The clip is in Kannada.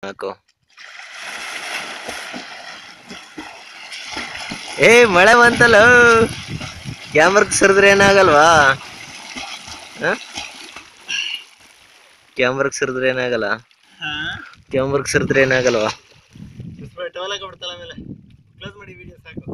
ಹಾಕು. ಮಳೆ ಬಂತಲ್ಲ, ಕ್ಯಾಮ್ರಕ್ ಸರಿದ್ರೆ ಏನಾಗಲ್ವಾ? ಕ್ಯಾಮ್ರಕ್ ಸರಿದ್ರೆ ಏನಾಗಲ್ಲ? ಕ್ಯಾಮ್ರಕ್ ಸರಿದ್ರೆ ಏನಾಗಲ್ವಾ? ಟವಲ್ ಹಾಕೊಂಡ್ಬಿಡ್ತಲ್ಲ ಆಮೇಲೆ ಕ್ಲೋಸ್ ಮಾಡಿ ವಿಡಿಯೋ ಸಾಕು.